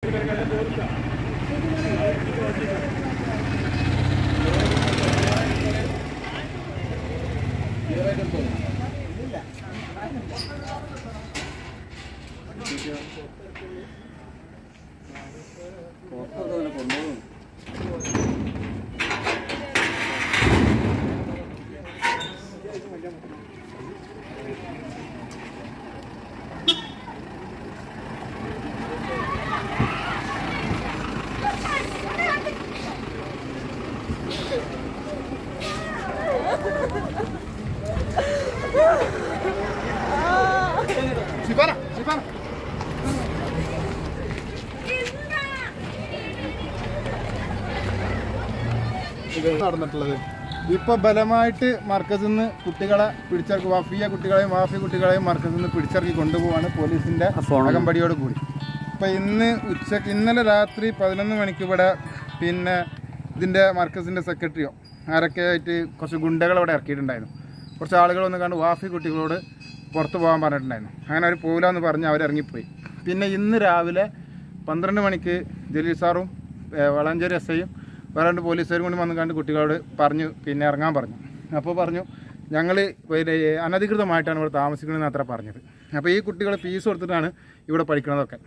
നടന്നിട്ടുള്ളത് ഇപ്പൊ ബലമായിട്ട് മർക്കസിൽ നിന്ന് കുട്ടികളെ പിടിച്ചിറക്കി കുട്ടികളെയും വാഫി കുട്ടികളെയും മർക്കസിൽ നിന്ന് പിടിച്ചിറക്കി കൊണ്ടുപോവാണ് പോലീസിന്റെ അകമ്പടിയോട് കൂടി. ഇപ്പൊ ഇന്നലെ രാത്രി 11 മണിക്ക് ഇവിടെ പിന്നെ ഇതിന്റെ മർക്കസിന്റെ സെക്രട്ടറിയോ ആരൊക്കെ ആയിട്ട് കുറച്ച് ഗുണ്ടകൾ ഇവിടെ ഇറക്കിയിട്ടുണ്ടായിരുന്നു. കുറച്ച് ആളുകൾ വന്ന് കണ്ട് വാഫി കുട്ടികളോട് പുറത്തു പോകാൻ പറഞ്ഞിട്ടുണ്ടായിരുന്നു. അങ്ങനെ അവർ പോകില്ലാന്ന് പറഞ്ഞ് അവരിറങ്ങിപ്പോയി. പിന്നെ ഇന്ന് രാവിലെ 12 മണിക്ക് ജലീൽ സാറും വളാഞ്ചേരി SIയും വേറെ 2 പോലീസുകാരും കൂടി വന്ന് കണ്ട് കുട്ടികളോട് പറഞ്ഞു പിന്നെ ഇറങ്ങാൻ പറഞ്ഞു. അപ്പോൾ പറഞ്ഞു ഞങ്ങൾ അനധികൃതമായിട്ടാണ് ഇവിടെ താമസിക്കണമെന്ന് അത്ര പറഞ്ഞത്. അപ്പോൾ ഈ കുട്ടികൾ ഫീസ് കൊടുത്തിട്ടാണ് ഇവിടെ പഠിക്കണതൊക്കെ.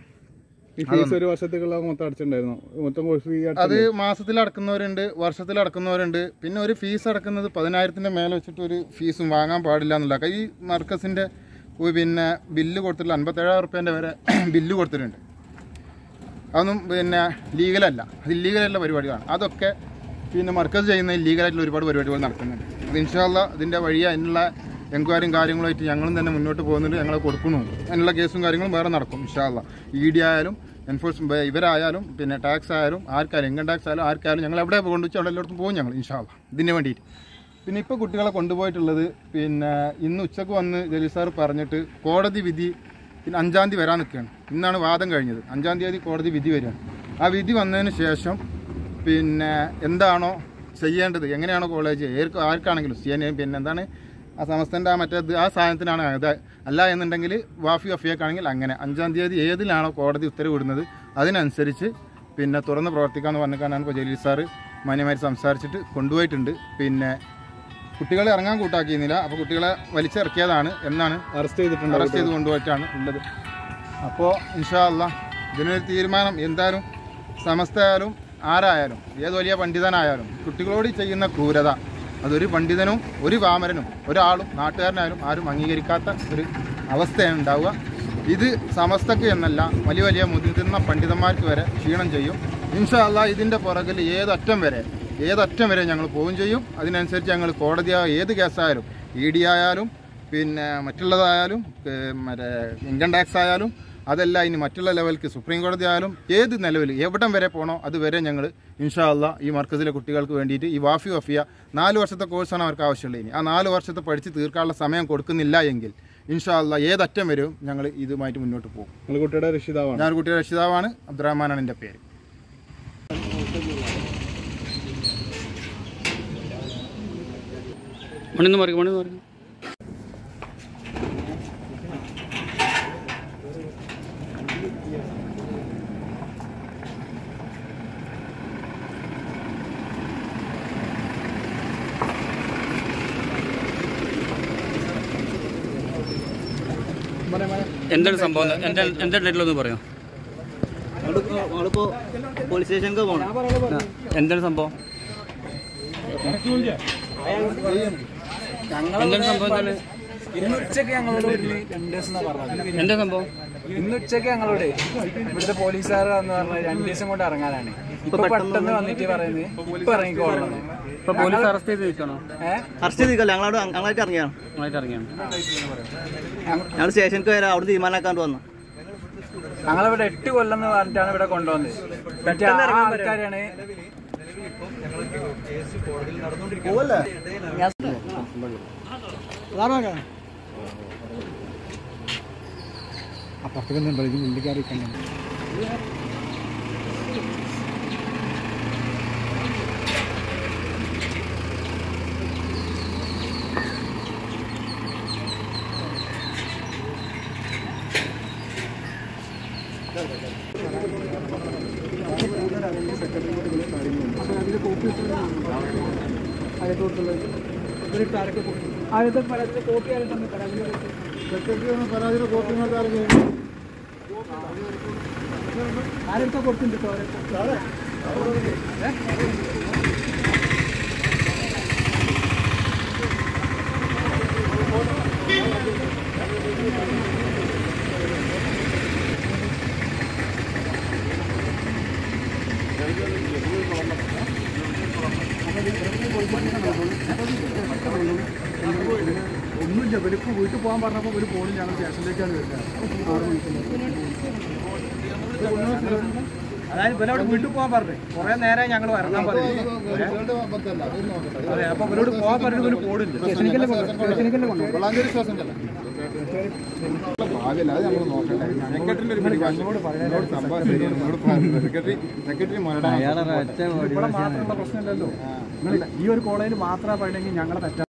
ഒരു വർഷത്തേക്കുള്ള മൊത്തം അടച്ചിട്ടുണ്ടായിരുന്നു. അത് മാസത്തിൽ അടക്കുന്നവരുണ്ട്, വർഷത്തിൽ അടക്കുന്നവരുണ്ട്. പിന്നെ ഒരു ഫീസ് അടക്കുന്നത് 10,000-ന്റെ മേലെ വെച്ചിട്ട് ഒരു ഫീസും വാങ്ങാൻ പാടില്ല എന്നുള്ള ഈ മർക്കസിന്റെ പിന്നെ ബില്ല് കൊടുത്തിട്ടുള്ള 57,000 റുപ്യേൻ്റെ വരെ ബില്ല് കൊടുത്തിട്ടുണ്ട്. അതൊന്നും പിന്നെ ലീഗലല്ല, അത് ഇല്ലീഗലായിട്ടുള്ള പരിപാടികളാണ്. അതൊക്കെ പിന്നെ മർക്കസ് ചെയ്യുന്ന ഇല്ലീഗലായിട്ടുള്ള ഒരുപാട് പരിപാടികൾ നടക്കുന്നുണ്ട്. അത് ഇൻഷാ അല്ലാ അതിൻ്റെ വഴി അതിനുള്ള എൻക്വയറിയും കാര്യങ്ങളുമായിട്ട് ഞങ്ങളും തന്നെ മുന്നോട്ട് പോകുന്നുണ്ട്. ഞങ്ങൾ കൊടുക്കുന്നു. അതിനുള്ള കേസും കാര്യങ്ങളും വേറെ നടക്കും ഇൻഷാ അല്ലാ. ED ആയാലും എൻഫോഴ്സ്മെൻറ്റ് ഇവരായാലും പിന്നെ ടാക്സ് ആയാലും ആർക്കായാലും ഇൻകം ടാക്സ് ആയാലും ആർക്കായാലും ഞങ്ങൾ എവിടെ കൊണ്ടുവച്ച് അവിടെ എല്ലായിടത്തും പോകും ഞങ്ങൾ ഇൻഷാ അല്ലാ ഇതിന് വേണ്ടിയിട്ട്. പിന്നെ ഇപ്പോൾ കുട്ടികളെ കൊണ്ടുപോയിട്ടുള്ളത് പിന്നെ ഇന്ന് ഉച്ചക്ക് വന്ന് ജലീൽ സാർ പറഞ്ഞിട്ട് കോടതി വിധി പിന്നെ 5-ാം തീയതി വരാൻ നിൽക്കുകയാണ്. ഇന്നാണ് വാദം കഴിഞ്ഞത്. 5-ാം തീയതി കോടതി വിധി വരികയാണ്. ആ വിധി വന്നതിന് ശേഷം പിന്നെ എന്താണോ ചെയ്യേണ്ടത്, എങ്ങനെയാണോ കോളേജ് ആർക്കാണെങ്കിലും പിന്നെ എന്താണ് ആ സമസ്തൻ്റെ ആ സാധനത്തിനാണ് അത് അല്ല എന്നുണ്ടെങ്കിൽ വഫിയൊക്കെയാണെങ്കിൽ അങ്ങനെ 5-ാം തീയതി ഏതിലാണോ കോടതി ഉത്തരവിടുന്നത് അതിനനുസരിച്ച് പിന്നെ തുറന്ന് പ്രവർത്തിക്കാമെന്ന് പറഞ്ഞിട്ടാണ് ഇപ്പോൾ ജലീൽ സാറ് മാന്യമായി സംസാരിച്ചിട്ട് കൊണ്ടുപോയിട്ടുണ്ട്. പിന്നെ കുട്ടികളെ ഇറങ്ങാൻ കൂട്ടാക്കിയിരുന്നില്ല. അപ്പോൾ കുട്ടികളെ വലിച്ചിറക്കിയതാണ് എന്നാണ് അറസ്റ്റ് ചെയ്ത് കൊണ്ടുപോയിട്ടാണ് ഉള്ളത്. അപ്പോൾ ഇൻഷാ അല്ലാ ഇതിനൊരു തീരുമാനം എന്തായാലും സമസ്തയായാലും ആരായാലും ഏത് വലിയ പണ്ഡിതനായാലും കുട്ടികളോട് ചെയ്യുന്ന ക്രൂരത അതൊരു പണ്ഡിതനും ഒരു വാമരനും ഒരാളും നാട്ടുകാരനായാലും ആരും അംഗീകരിക്കാത്ത ഒരു അവസ്ഥയാണ് ഉണ്ടാവുക. ഇത് സമസ്തക്ക് എന്നല്ല വലിയ വലിയ മുതിർന്ന പണ്ഡിതന്മാർക്ക് വരെ ക്ഷീണം ചെയ്യും. ഇൻഷാ അല്ലാ ഇതിൻ്റെ പുറകിൽ ഏതറ്റം വരെ ഞങ്ങൾ പോവുകയും ചെയ്യും. അതിനനുസരിച്ച് ഞങ്ങൾ കോടതിയായ ഏത് കേസായാലും ED ആയാലും പിന്നെ മറ്റുള്ളതായാലും മറ്റേ ഇൻകം ടാക്സ് ആയാലും അതല്ല ഇനി മറ്റുള്ള ലെവൽക്ക് സുപ്രീം കോടതി ആയാലും ഏത് നിലവിൽ എവിടം വരെ പോകണോ അതുവരെ ഞങ്ങൾ ഇൻഷാ അല്ലാ ഈ മർക്കസിലെ കുട്ടികൾക്ക് വേണ്ടിയിട്ട് ഈ വഫിയ 4 വർഷത്തെ കോഴ്സാണ് അവർക്ക് ആവശ്യമുള്ളത്. ഇനി ആ 4 വർഷത്തെ പഠിച്ച് തീർക്കാനുള്ള സമയം കൊടുക്കുന്നില്ല എങ്കിൽ ഇൻഷാ അല്ലാ ഏതറ്റം വരെയും ഞങ്ങൾ ഇതുമായിട്ട് മുന്നോട്ട് പോകും. ഞാൻ കുട്ടിയുടെ രക്ഷിതാവാണ്. അബ്ദുറഹ്മാനാണ് എൻ്റെ പേര്. എന്താണ് സംഭവം? എന്താ ഡേറ്റിലൊന്ന് പറയോ? പോലീസ് സ്റ്റേഷനിലേക്ക് പോകണം. എന്താണ് സംഭവം? എന്താണ് സംഭവം? ഇന്ന് ഉച്ചക്ക് ഞങ്ങളോട് 2 ദിവസം പറഞ്ഞത്. എന്താ സംഭവം? ഇന്ന് ഉച്ചക്ക് ഞങ്ങളോട് ഇവിടുത്തെ പോലീസുകാർ എന്ന് പറഞ്ഞാൽ 2 ദിവസം കൊണ്ട് ഇറങ്ങാനാണ്. ഇപ്പൊ പെട്ടെന്ന് വന്നിട്ട് പറയുന്നത് ഇപ്പൊ ഇറങ്ങിക്കോളാണ്. ഇപ്പൊ പോലീസ് അറസ്റ്റ് ചെയ്ത് നിൽക്കണോ? അറസ്റ്റ് ചെയ്തില്ല, ഞങ്ങളായിട്ട് ഇറങ്ങിയാണ്. ഞങ്ങൾ സ്റ്റേഷനിലേക്ക് വരാം, അവിടെ തീരുമാനമാക്കാണ്ട് വന്നു. ഞങ്ങളിവിടെ 8 കൊല്ലം എന്ന് പറഞ്ഞിട്ടാണ് ഇവിടെ കൊണ്ടുവന്നത്. മറ്റേ ആൾക്കാരാണ് അപ്പുറത്തേക്കുണ്ടോ ഇത് പുള്ളിക്കാരി കണ്ടു. അല്ലെങ്കിൽ സെക്രട്ടറിയോട് ഇതിലെ കാര്യങ്ങളുണ്ട്. പക്ഷേ അതിൻ്റെ കോപ്പി ആദ്യത്തെ പരാതിയുടെ കോപ്പി ആയിട്ടാണ് പരാതിയുടെ കോപ്പി ആരൊക്കെ കൊടുത്തിട്ടുണ്ട് ഒന്നുമില്ല. ഇവർക്ക് വീട്ടിൽ പോകാൻ പറഞ്ഞപ്പോൾ ഒരു പോലും ഞങ്ങൾ സ്റ്റേഷനിലേക്കാണ് വരുന്നത്. അതായത് ഇവരോട് വീട്ടിൽ പോകാൻ പറഞ്ഞു കുറേ നേരം ഞങ്ങൾ വരണം പറഞ്ഞു. അതെ, അപ്പൊ ഇവരോട് പോകാൻ പറഞ്ഞിട്ട് ഇവര് പോടില്ല. സെക്രട്ടറി മാത്രമുള്ള പ്രശ്നമില്ലല്ലോ. ഈ ഒരു കോളേജിൽ മാത്രമാണ് പറയണമെങ്കിൽ ഞങ്ങളെ തെറ്റാ